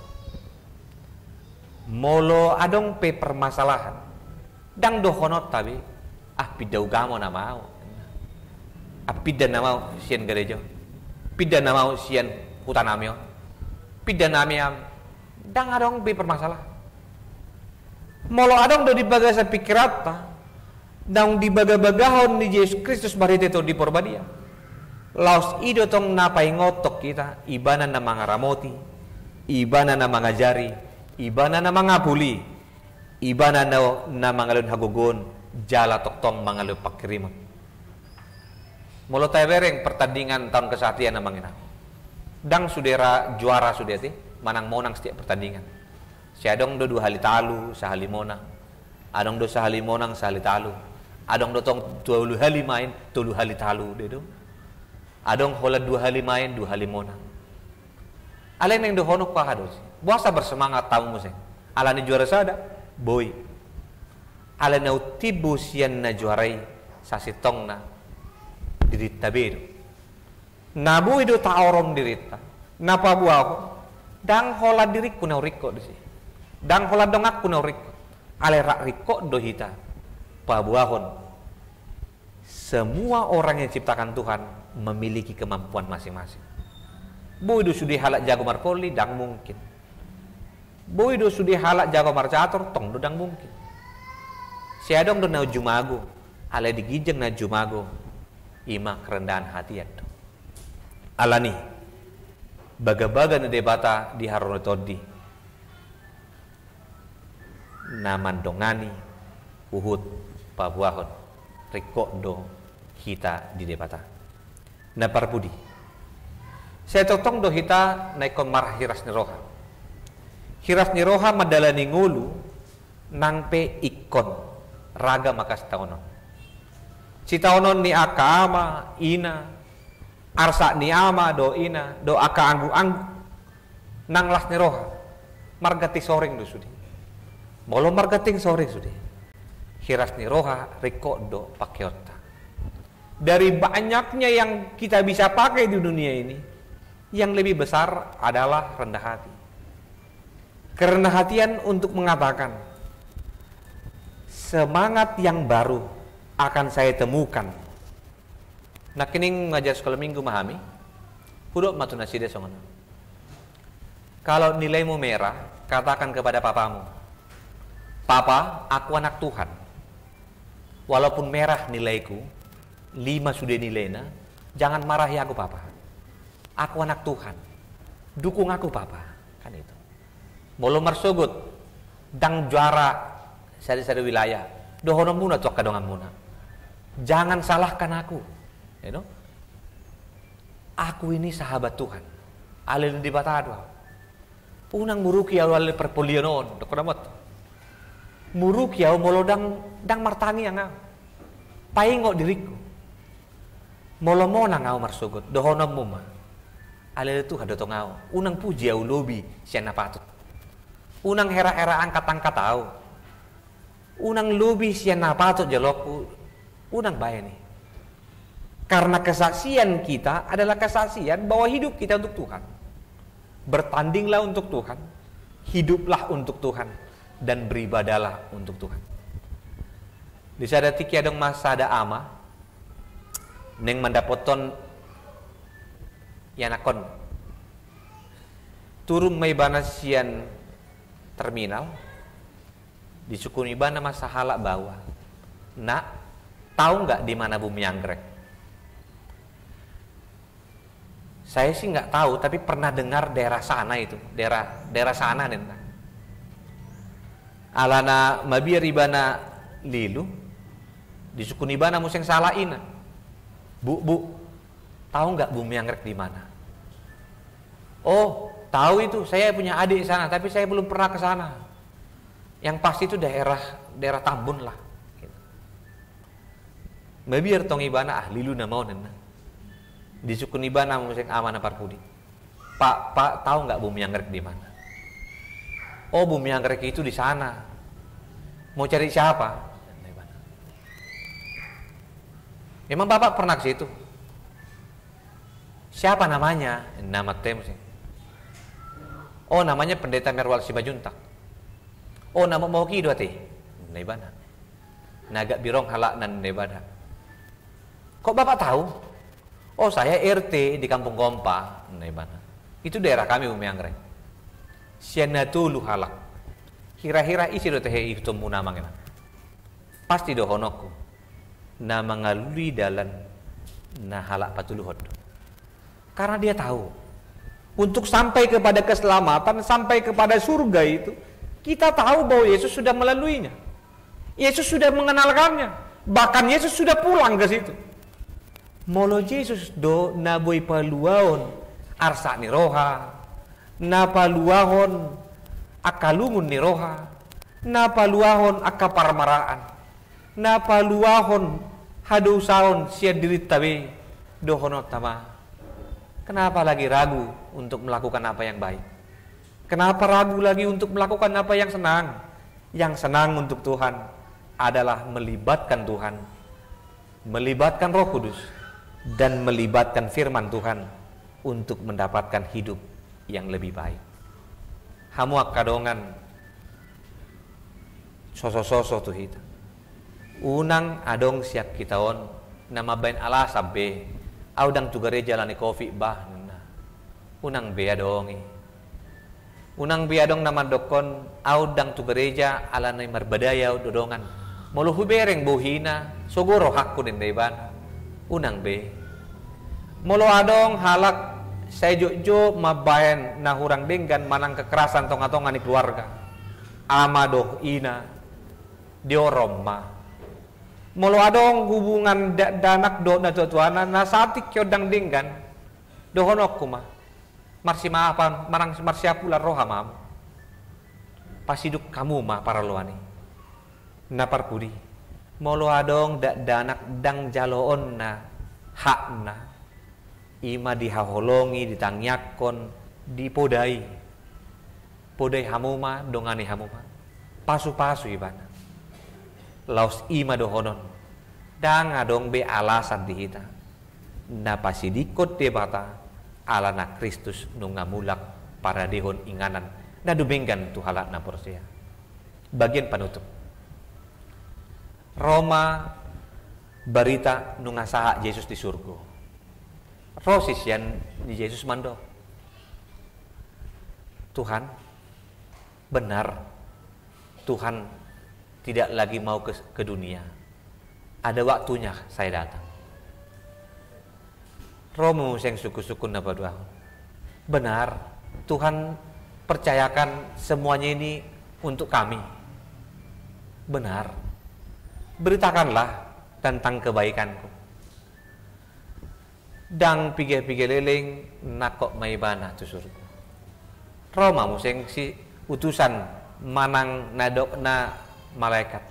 Molo adong pe permasalahan, dang dohonot tabi, ah pidau gamo na mau, ah pidda na mau sian gereja, pidda na mau sian hutan amio, pidda na amiam, dang adong pe permasalahan. Molo adong do di bagasa pikirata. Daung dibaga-bagahon ni Yesus Kristus barite to di porbadia. Laos ido tong napay ngotok kita, ibana na mga ramoti, ibana na mga jari, ibana na mga puli, ibana na, na mga lun hagugon, jala toktong mga lun pakirimon. Mulo tayo bereng pertandingan tahun kesatian na mga ina. Dang sudera juara sudeti, manang-monang setiap pertandingan. Si adong do dua hali talu, sa hali monang. Adong do sa hali monang, sa hali talu. Adong dotong dua hali main, tulu hali talu dedo. Adong hola dua hali main, dua hali monang. Alin yang dohonok pa hados. Buasa bersemangat tamu museng. Alani juara sada, boy. Alani utibu sian na juarai sasitong na dirita bedo. Nabu itu taorom dirita. Napa buako? Dang hola diriku na riko disi. Dang hola dongak ku na riko. Ale rak riko dohita. Pabuahon, semua orang yang diciptakan Tuhan memiliki kemampuan masing-masing. Bu itu sudah halak jago markoli, dang mungkin. Boy do sudi halak jago marcator tong dodang mungkin. Siadong do na jumago, ale digijeng na jumago. Ima kerendahan hati itu. Alani baga-baga na debata di harono todi. Naman dongani uhud pabuahon riko do kita di debata. Na parpudi. Saya totong do hita naikon marah hiras ni roha. Hiras ni roha madalani ngulu nangpe ikon raga makas taonon. Si taonon ni aka ama ina arsa ni ama do ina do aka anggu-anggu nang las ni roha margati soring do sudi. Molo margating soring sudi. Hiras ni roha riko do pakeota. Dari banyaknya yang kita bisa pakai di dunia ini, yang lebih besar adalah rendah hati. Kerendah hatian untuk mengatakan semangat yang baru akan saya temukan. Nah kini ngajar sekolah minggu memahami, hudok matu naside songono. Kalau nilaimu merah, katakan kepada papamu, Papa, aku anak Tuhan. Walaupun merah nilaiku, lima sudah nilainya, jangan marahi aku Papa. Aku anak Tuhan. Dukung aku Papa. Kan itu. Molo marsogot, dang juara sari-sari wilayah. Dohono muna tuak kadongan muna. Jangan salahkan aku. You know? Aku ini sahabat Tuhan. Alil di batadwa. Unang muruki awal perpolionon. Dokodamat. Muruki awal molo dang dang martangi yang ngau. Paingo diriku. Molo mona ngau marsogot. Dohono muma. Alil itu hado ngau. Unang puji au lobi siana patut. Unang hera-hera angkat-angkat tau. Unang lobi siana patut jalokku. Unang bayar nih. Karena kesaksian kita adalah kesaksian bahwa hidup kita untuk Tuhan. Bertandinglah untuk Tuhan, hiduplah untuk Tuhan, dan beribadalah untuk Tuhan. Di sada tiki adong masa ada ama, neng mendapoton yanakon turun may banasian terminal, disukuni bana masa halak bawah. Nak, tahu nggak di mana bumi anggrek? Saya sih nggak tahu, tapi pernah dengar daerah sana itu, daerah daerah sana nih. Alana mabir ibana lilu, disukuni bana museng salain. Bu bu, tahu nggak bumi anggrek di mana? Oh, tahu itu. Saya punya adik di sana, tapi saya belum pernah ke sana. Yang pasti itu daerah daerah Tambun lah. Mabir tong ibana ah lilu na mau nena. Di sukun ibana musik amanah parpudi. Pak, Pak tahu nggak bumi anggrek di mana? Oh, bumi anggrek itu di sana. Mau cari siapa? Memang Bapak pernah ke situ? Siapa namanya? Nama tem sih. Oh, namanya Pendeta Merwal Sibajuntak. Oh, nama mau ki dua teh. Nebana. Naga birong halak nan nebada. Kok Bapak tahu? Oh, saya R T di Kampung Kompa, nebana. Itu daerah kami Bumi Anggrek. Sianatu lu halak. Hira-hira isi do teh itu mu namanya. Pasti do honokku. Nama ngalui dalan na halak patuluhod. Karena dia tahu untuk sampai kepada keselamatan, sampai kepada surga itu, kita tahu bahwa Yesus sudah melaluinya. Yesus sudah mengenalkannya. Bahkan Yesus sudah pulang ke situ. Molo Yesus do naboy paluaon arsa ni roha, na paluahon akalungun ni roha, na paluahon akaparmaraan, na paluahon hadousaon sia dirit tabe dohono tama. Kenapa lagi ragu untuk melakukan apa yang baik? Kenapa ragu lagi untuk melakukan apa yang senang? Yang senang untuk Tuhan adalah melibatkan Tuhan, melibatkan Roh Kudus, dan melibatkan firman Tuhan untuk mendapatkan hidup yang lebih baik. Hamuak kadongan sosok-sosok tuh itu. Unang adong siap kitaon nama bain ala sabbe audang tugare jalani kopi bah nuna. Unang be adongi. Unang biadong naman dokon audang tu gereja ala na marbadaya dodongan. Molo hubereng buhina sogoro hakku din daiban. Unang be. Molo adong halak saya jojo mabayan na hurang denggan manang kekerasan tonga-tonga ni keluarga. Ama doh ina diorom ma. Molo adong hubungan da danak do na tuana na satik kyodang denggan dohonok kuma. Marsi maapan marang marsia pula roha mam. Pasiduk kamu ma para loani. Napar pudi. Molo adong da danak dang jaloon na hak na. Ima dihaholongi, ditangyakon, dipodai. Podai hamuma, dongani hamuma. Pasu-pasu ibana. Laos ima dohonon. Dang adong be alasan dihita. Na pasidikot debata. Ala na Kristus nungamulak para dehon inganan na dubenggan tuhala na porsia. Bagian penutup. Roma berita nungasaha Yesus di surga. Rosis yan di Yesus mando. Tuhan benar, Tuhan tidak lagi mau ke, ke dunia. Ada waktunya saya datang. Romo yang suku-suku na berdoa. Benar, Tuhan percayakan semuanya ini untuk kami. Benar. Beritakanlah tentang kebaikanku. Dang pige-pige leleng nakok maibana tu surga. Roma museng si utusan manang nadok na malaikat.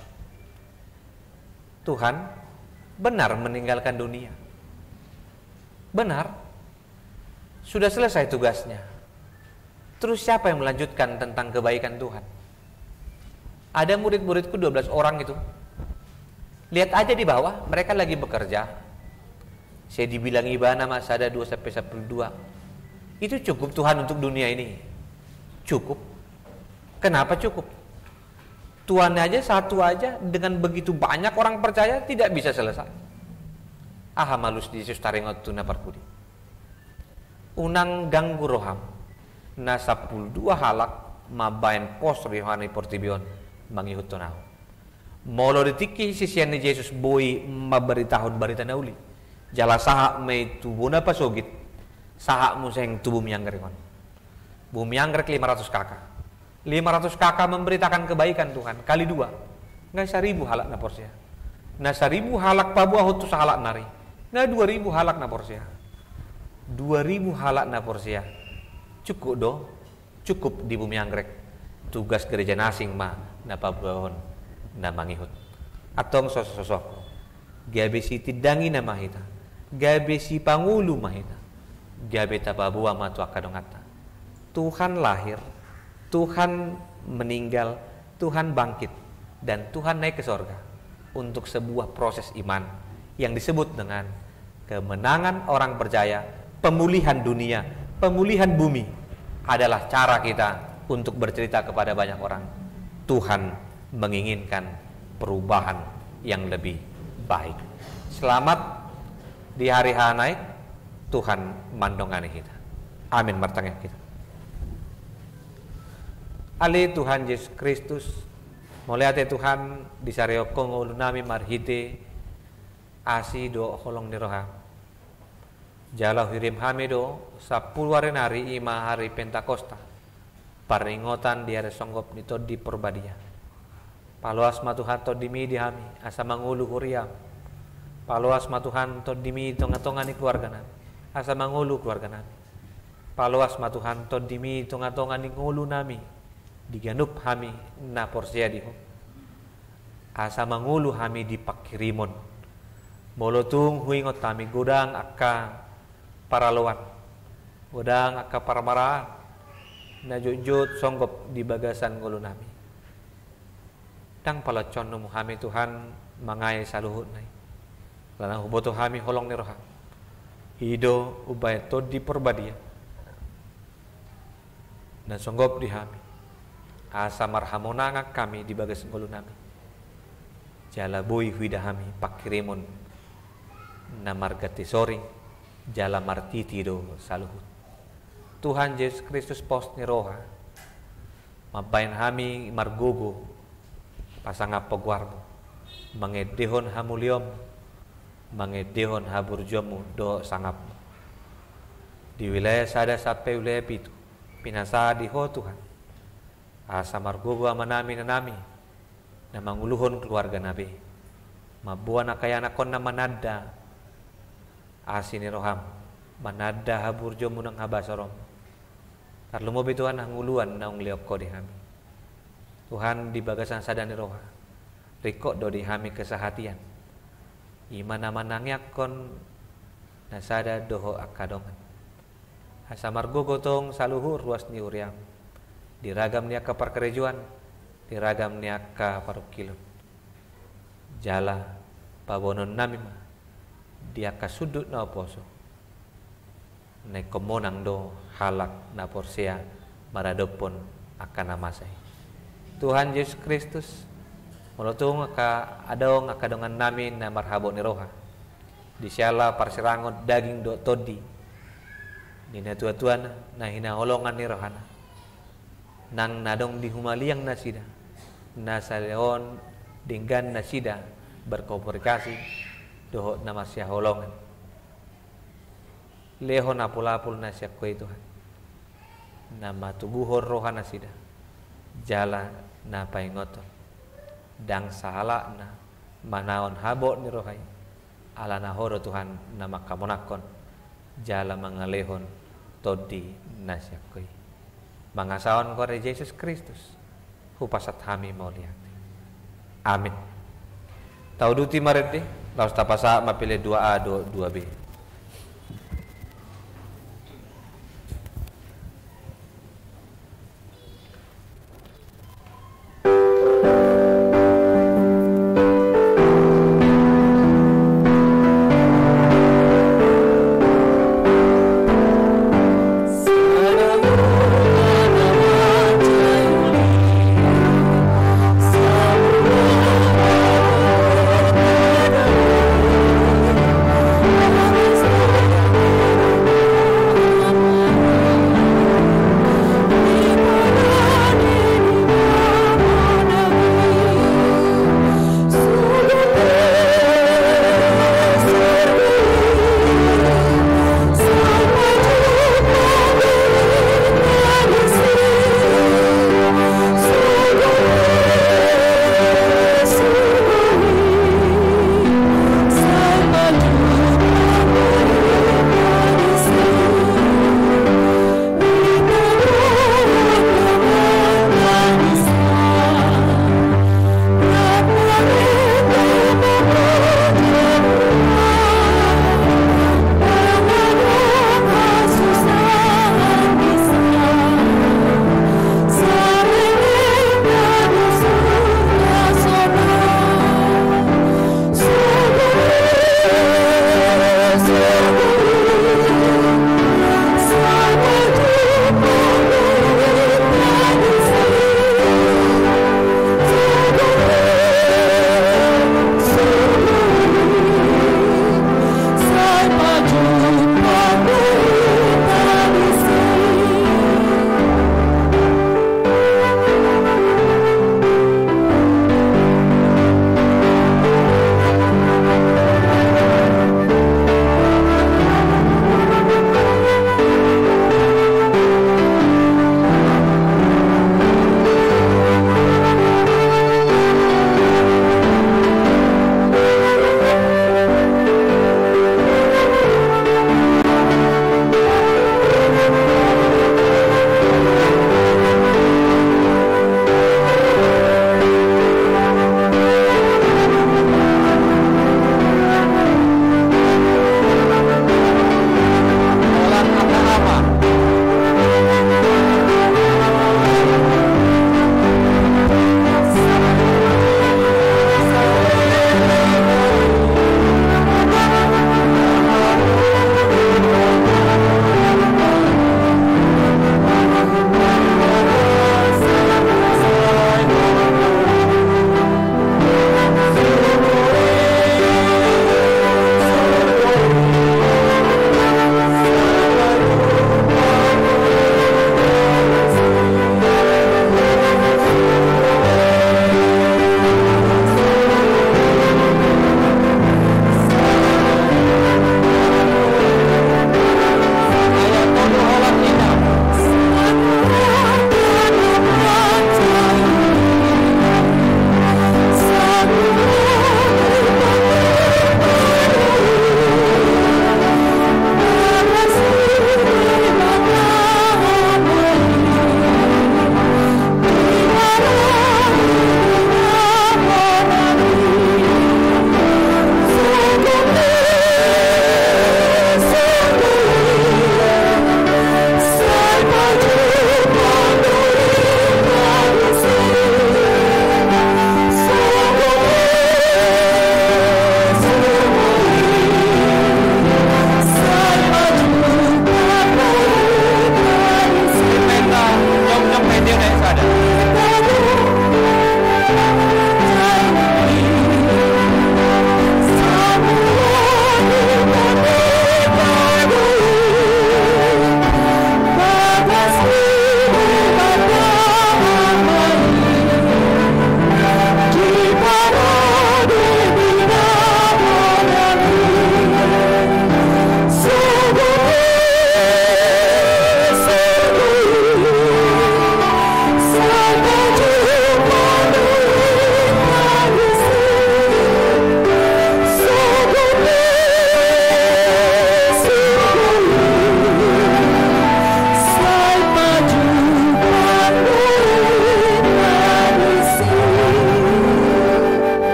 Tuhan benar meninggalkan dunia. Benar, sudah selesai tugasnya. Terus siapa yang melanjutkan tentang kebaikan Tuhan? Ada murid-muridku dua belas orang itu. Lihat aja di bawah, mereka lagi bekerja. Saya dibilang ibana mas ada dua sampai sepuluh dua. Itu cukup Tuhan untuk dunia ini. Cukup. Kenapa cukup? Tuhan aja satu aja dengan begitu banyak orang percaya tidak bisa selesai. Aha malus di Yesus taringot tu na parpudi. Unang ganggu roham na sapul dua halak mabayan pos rihani portibion mangihut tonaw. Molo ditiki sisian ni Yesus boy maberitahon barita na uli. Jala saha may tubo na pasogit saha mo seng tubo miyanggerimon. Bumiyanggerek lima ratus kakak. lima ratus kakak memberitakan kebaikan Tuhan kali dua. Nggak seribu halak na porsia. Na seribu halak pabuah hutu sahalak nari. Nah dua ribu halak na porsia. Dua ribu halak na porsia. Cukup do. Cukup di bumi anggrek. Tugas gereja nasing ma na pabuahon na mangihut. Atong sosok-sosok. Gabe si tidangi na mahita. Gabe si pangulu mahita. Gabe tapabuah matua kadongata. Tuhan lahir. Tuhan meninggal. Tuhan bangkit. Dan Tuhan naik ke sorga. Untuk sebuah proses iman yang disebut dengan kemenangan orang percaya, pemulihan dunia, pemulihan bumi adalah cara kita untuk bercerita kepada banyak orang. Tuhan menginginkan perubahan yang lebih baik. Selamat di hari H naik, Tuhan mandongani kita. Amin martangnya kita. Ali Tuhan Yesus Kristus, mulai Tuhan disariokong ulu nami marhite asi do holong niroha. Jala hirim hamido sepuluh hari nari ima hari Pentakosta. Paringotan di hari songgop nito di Porbadia. Paluas matuhan to dimi di hami asa mangulu huriam. Paluas matuhan to dimi tonga-tonga ni keluarga nami asa mangulu keluarga nami. Paluas matuhan to dimi tonga-tonga ni ngulu nami diganup hami na porsia diho. Asa mangulu hami di pakirimon. Molotung huingot kami godang akka paraloan. Godang akka paramaraan. Na jujut songgop di bagasan ngulu nami. Dang palacon no hami Tuhan mangay saluhut nai. Lanang huboto hami holong ni roha. Hido ubay to di Porbadia. Dan songgop di hami. Asa marhamonangak kami di bagas ngulu nami. Jala boy huida hami pakirimon na margati soring jala martiti do saluhut. Tuhan Yesus Kristus pos ni roha mabain hami margogo pasanga pagwarmo mangedehon hamuliom mangedehon haburjomu do sangap di wilayah sada sampai wilayah pitu pinasa di ho Tuhan asa margogo amanami nanami na manguluhon keluarga nabi mabuana kaya nakon na manada asini roham manada haburjomu nang habasarom tarlumo bituan hanguluan naung liok ko di hami Tuhan di bagasan sadani roha riko do di hami kesehatian imana manangyak kon nasada doho akadongan asa margogo tong saluhur ruas ni uriam diragam niak ka parkerejuan diragam niak ka parukilon jala pabonon nami ma dia ka sudut na oposo ne komonang do halak na porsia maradopon akan namasay Tuhan Yesus Kristus molotung ka adong akadongan namin na marhabo ni roha di siala parsirangon daging do todi ni natuatuan na hinaholongan ni rohana nang nadong dihumaliang na sida na sa leon dinggan na sida berkomunikasi doho na masya holongan leho na pulapul na siya koy Tuhan na matubuhor rohana sida jala na paingoton dang sahala na manaon habo ni rohay ala na horo Tuhan na makamonakon jala mangalehon todi nasyakoy mangasaon ko re Jesus Kristus hupasat hami mauliati amin tau duti marede laos tapasa mapile dua A dua B Thank you.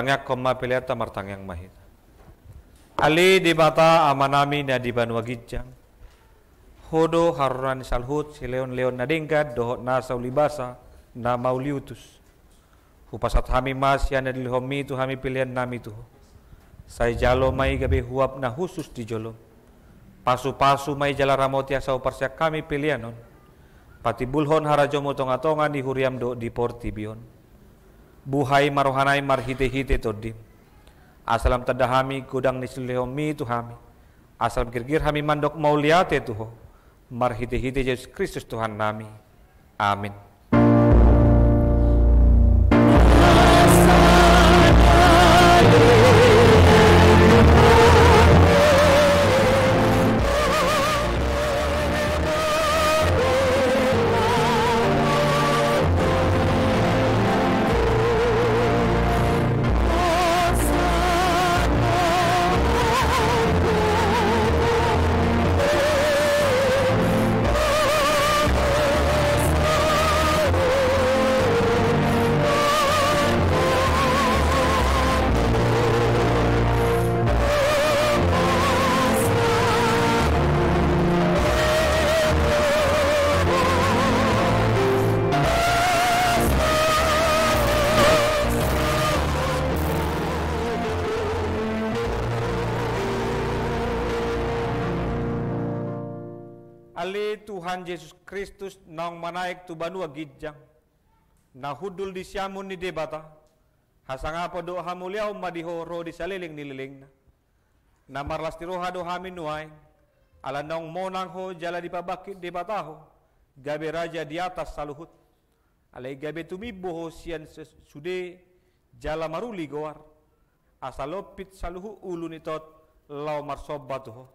tangyak koma pilihan martangyang mahit. Ali di bata amanami na di banwa gijang. Hodo haruran salhut si leon leon na dingkat dohot na saulibasa na mauliutus. Hupasat hami mas yan na dilhomi tu hami pilihan nami tu. Say jalo may gabi huap na husus di jolo. Pasu-pasu may jala ramotia sa uparsya kami pilihan non. Pati bulhon harajo mo tonga-tonga di huriam do di portibion. Buhay marohanay marhite-hite todim. Asalam tadahami kudang nislehomi tu hami. Asalam kirgir hami mandok mauliate tuho. Marhite-hite Yesus Kristus Tuhan nami. Amin. Ali Tuhan Yesus Kristus nang manaik tu banua gijang na hudul di siamun ni debata hasanga po do hamuliaw madihoro di saliling nililing na na marlas tiroha do hamin nuay ala nang monang ho jala di pabakit debata ho gabe raja di atas saluhut alay gabe tumibo ho siyan sude jala maruli goar asalopit saluhu ulu nitot law marsobat ho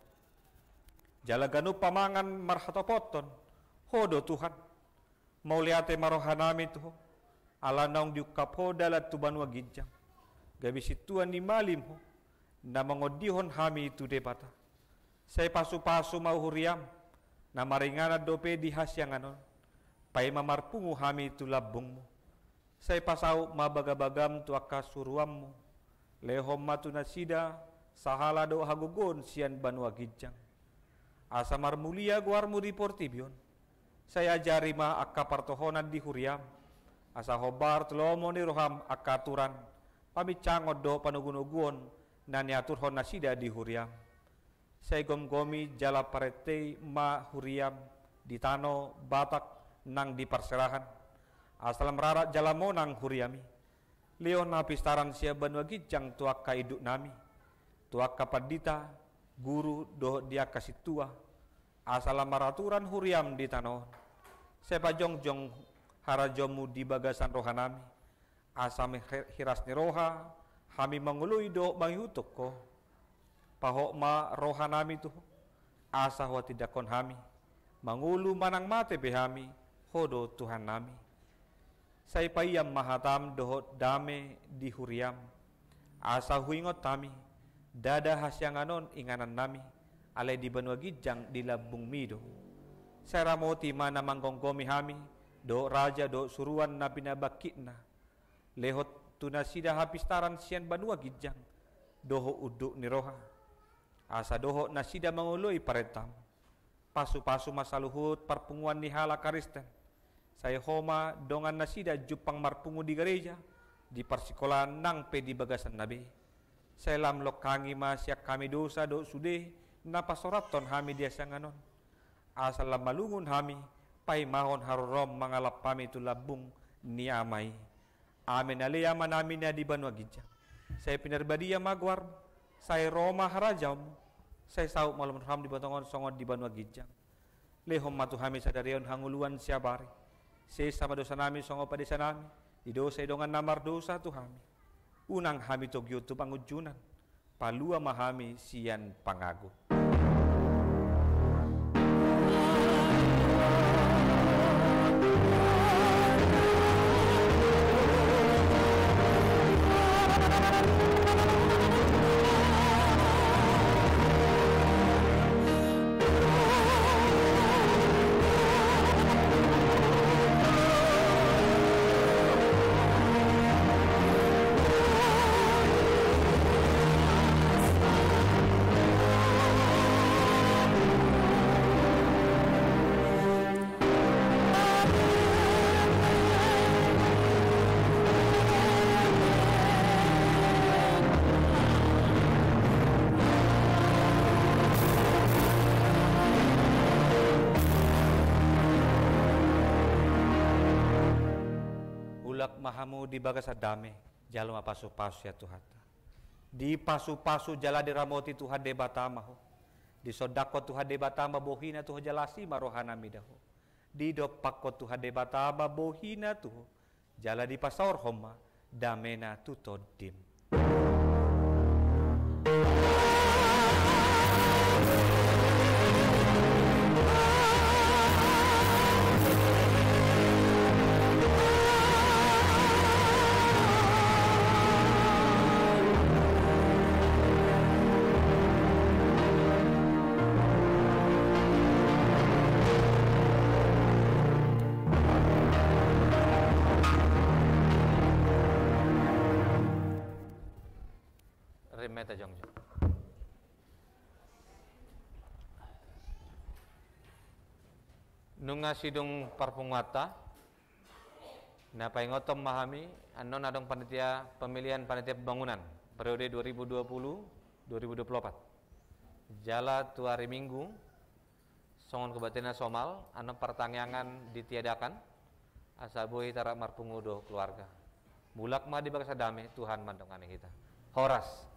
jala ganu pamangan marhatopoton hodo Tuhan mau liate marohanami tuho ala naung diukap ho dalat tu banua gijang gabi situan di malim ho na mangodihon hami itu debata saya pasu-pasu mau huriam na maringana dope di hasyanganon pai mamarpungu hami itu labungmu saya pasau mabagabagam tu akasuruammu lehom matu nasida sahala do hagugon sian banua gijang asamar mulia guarmu di portibion saya jari ma akapartohonan di huriam asa hobar telomo ni roham akaturan pami cangod do panugunuguon na niatur hon nasida di huriam saya gom-gomi jala parete ma huriam di tano batak nang di perserahan asalam rarat jala monang huriami leon na pistaran sia banua gijang tuaka iduk nami tuaka padita guru do dia kasih tua asalam maraturan huriam di tanah sepa jongjong harajomu di bagasan rohanami asame hiras ni roha hami mangului do mangihutok ko pahok ma rohanami tu asa wa tidakon hami mangulu manang mate behami hodo Tuhan nami sai payam mahatam dohot dame di huriam asa huingot tami dada hasyanganon inganan nami alay di banua gijang di labung mido saya ramoti mana manggonggomi hami do raja do suruan na pinabakit na lehot tunasida hapistaran sian banua gijang doho uduk ni roha asa doho nasida manguloi paretam pasu-pasu masaluhut parpunguan ni hala karisten saya homa dongan nasida jupang marpungu di gereja di persikolan nang pe di bagasan nabi saya lamlok kangi masyak kami dosa do sude napasoraton hami dia sanganon asal malungun hami pai mahon harurom mangalap pami tu labung niamai amin alaya manami na di banua gijang saya pinarbadia magwar saya Roma harajam saya sauk malam ham di batongon songon di banua gijang lehom matu hami sadarion hanguluan siabari saya sama dosa nami songo padesa nami di dosa dongan namar dosa tu hami unang hami togyo tu pangujunan palua mahami sian pangagu mahamu di bagasa dame jalma pasu-pasu ya Tuhan. Di pasu-pasu jala di ramoti Tuhan de batama ho. Di sodako Tuhan de batama bohina Tuhan jalasi marohana midaho. Di dopako Tuhan de batama bohina tuh jala di pasor homa damena tutodim. Remeta jongjo. Nunga sidung parpungwata napa ngotom mahami anon adong panitia pemilihan panitia pembangunan periode dua ribu dua puluh sampai dua ribu dua puluh empat. Jala tu hari Minggu songon kebatina somal anon pertanyaan ditiadakan asabui tarak marpungudo keluarga. Mulak mah di bagasa dame Tuhan mandongane kita. Horas